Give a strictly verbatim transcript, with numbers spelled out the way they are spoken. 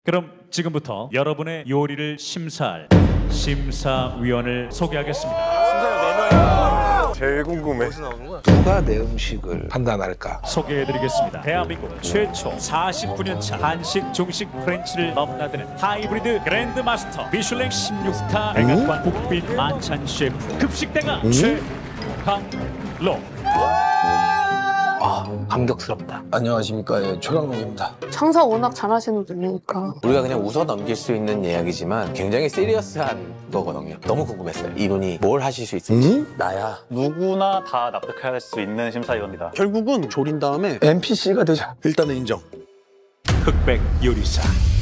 그럼 지금부터 여러분의 요리를 심사할 심사위원을 소개하겠습니다. 제일 궁금해. 누가 내 음식을 판단할까? 소개해드리겠습니다. 대한민국 최초 사십구 년 차 한식, 중식, 프렌치를 넘나드는 하이브리드 그랜드마스터 미슐랭 십육 스타 백악관 국빈 만찬 셰프 급식대가 최강록. 아, 감격스럽다. 안녕하십니까, 예, 최강록입니다. 장사 워낙 잘하시는 분이니까. 우리가 그냥 웃어 넘길 수 있는 이야기지만 굉장히 시리어스한 거거든요. 너무 궁금했어요. 이분이 뭘 하실 수 있을지. 음? 나야. 누구나 다 납득할 수 있는 심사위원이다. 결국은 조린 다음에 엔피씨가 되자. 일단은 인정. 흑백 요리사